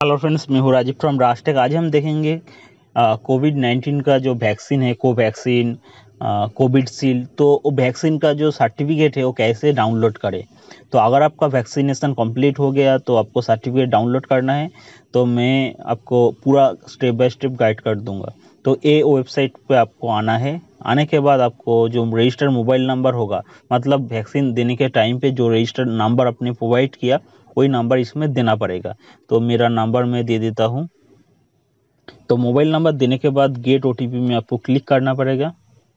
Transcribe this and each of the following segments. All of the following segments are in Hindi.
हेलो फ्रेंड्स, मैं हूँ राजीव फ्रॉम राजटेक। आज हम देखेंगे कोविड-19 का जो वैक्सीन है कोवैक्सीन, कोविडशील्ड। तो वो वैक्सीन का जो सर्टिफिकेट है वो कैसे डाउनलोड करें। तो अगर आपका वैक्सीनेशन कंप्लीट हो गया तो आपको सर्टिफिकेट डाउनलोड करना है। तो मैं आपको पूरा स्टेप बाय स्टेप गाइड कर दूंगा। तो ये वेबसाइट पे आपको आना है। आने के बाद आपको जो रजिस्टर्ड मोबाइल नंबर होगा, मतलब वैक्सीन देने के टाइम पे जो रजिस्टर्ड नंबर आपने प्रोवाइड किया वही नंबर इसमें देना पड़ेगा। तो मेरा नंबर मैं दे देता हूँ। तो मोबाइल नंबर देने के बाद गेट ओटीपी में आपको क्लिक करना पड़ेगा।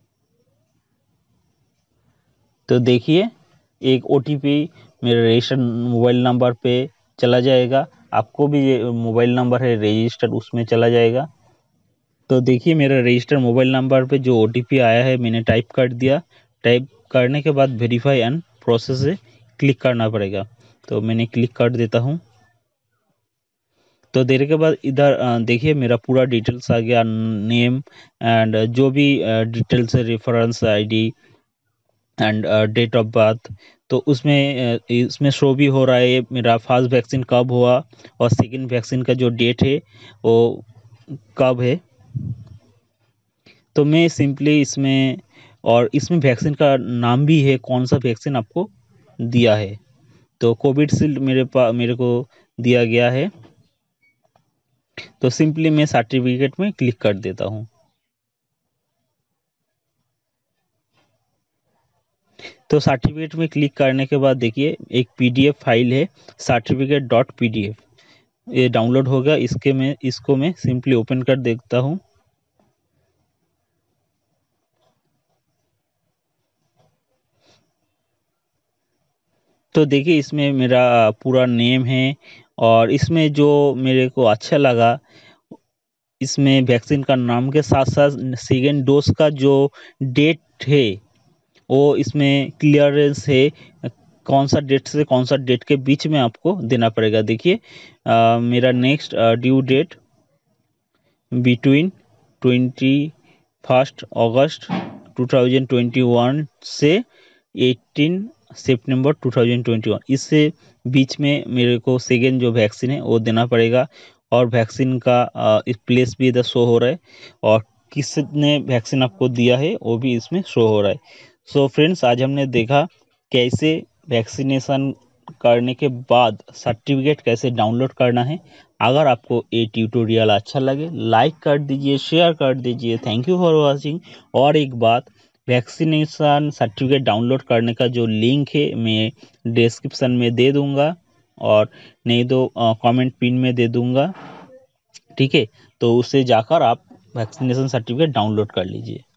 तो देखिए, एक ओटीपी मेरे रजिस्टर्ड मोबाइल नंबर पे चला जाएगा। आपको भी ये मोबाइल नंबर है रजिस्टर्ड, उसमें चला जाएगा। तो देखिए, मेरा रजिस्टर्ड मोबाइल नंबर पे जो ओटीपी आया है मैंने टाइप कर दिया। टाइप करने के बाद वेरीफाई एंड प्रोसेस से क्लिक करना पड़ेगा। तो मैंने क्लिक कर देता हूँ। तो देने के बाद इधर देखिए मेरा पूरा डिटेल्स आ गया, नेम एंड जो भी डिटेल्स है, reference ID and date of birth. तो इसमें शो भी हो रहा है मेरा फर्स्ट वैक्सीन कब हुआ और सेकंड वैक्सीन का जो डेट है वो कब है। तो मैं सिंपली इसमें, और इसमें वैक्सीन का नाम भी है, कौन सा वैक्सीन आपको दिया है। तो कोविडशील्ड मेरे को दिया गया है। तो सिंपली मैं सर्टिफिकेट में क्लिक कर देता हूँ। तो सर्टिफिकेट में क्लिक करने के बाद देखिए एक पीडीएफ फाइल है, सर्टिफिकेट डॉट पीडीएफ, ये डाउनलोड होगा। इसको मैं सिंपली ओपन कर देखता हूँ। तो देखिए इसमें मेरा पूरा नेम है, और इसमें जो मेरे को अच्छा लगा, इसमें वैक्सीन का नाम के साथ साथ सेकेंड डोज का जो डेट है वो इसमें क्लियरेंस है। कौन सा डेट से कौन सा डेट के बीच में आपको देना पड़ेगा। देखिए मेरा नेक्स्ट ड्यू डेट बिटवीन 21 अगस्त 2021 से 18 सितंबर 2021, इससे बीच में मेरे को सेकेंड जो वैक्सीन है वो देना पड़ेगा। और वैक्सीन का इस प्लेस भी इधर शो हो रहा है, और किसने वैक्सीन आपको दिया है वो भी इसमें शो हो रहा है। सो फ्रेंड्स, आज हमने देखा कैसे वैक्सीनेशन करने के बाद सर्टिफिकेट कैसे डाउनलोड करना है। अगर आपको ये ट्यूटोरियल अच्छा लगे लाइक कर दीजिए, शेयर कर दीजिए। Thank you for watching. और एक बात, वैक्सीनेशन सर्टिफिकेट डाउनलोड करने का जो लिंक है मैं डिस्क्रिप्शन में दे दूंगा, और नहीं तो कमेंट पिन में दे दूंगा। ठीक है, तो उससे जाकर आप वैक्सीनेशन सर्टिफिकेट डाउनलोड कर लीजिए।